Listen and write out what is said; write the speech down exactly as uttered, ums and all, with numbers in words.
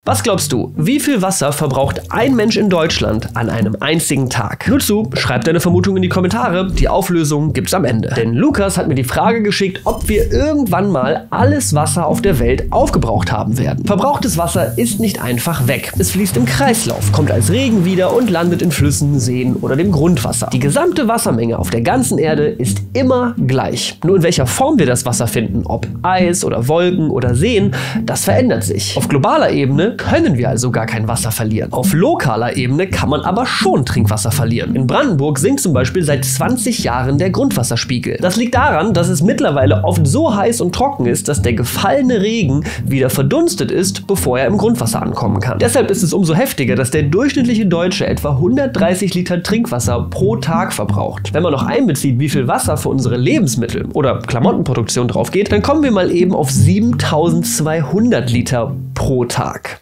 Was glaubst du, wie viel Wasser verbraucht ein Mensch in Deutschland an einem einzigen Tag? Nur zu, schreib deine Vermutung in die Kommentare, die Auflösung gibt's am Ende. Denn Lukas hat mir die Frage geschickt, ob wir irgendwann mal alles Wasser auf der Welt aufgebraucht haben werden. Verbrauchtes Wasser ist nicht einfach weg. Es fließt im Kreislauf, kommt als Regen wieder und landet in Flüssen, Seen oder dem Grundwasser. Die gesamte Wassermenge auf der ganzen Erde ist immer gleich. Nur in welcher Form wir das Wasser finden, ob Eis oder Wolken oder Seen, das verändert sich. Auf globaler Ebene können wir also gar kein Wasser verlieren. Auf lokaler Ebene kann man aber schon Trinkwasser verlieren. In Brandenburg sinkt zum Beispiel seit zwanzig Jahren der Grundwasserspiegel. Das liegt daran, dass es mittlerweile oft so heiß und trocken ist, dass der gefallene Regen wieder verdunstet ist, bevor er im Grundwasser ankommen kann. Deshalb ist es umso heftiger, dass der durchschnittliche Deutsche etwa hundertdreißig Liter Trinkwasser pro Tag verbraucht. Wenn man noch einbezieht, wie viel Wasser für unsere Lebensmittel oder Klamottenproduktion drauf geht, dann kommen wir mal eben auf siebentausendzweihundert Liter pro Tag.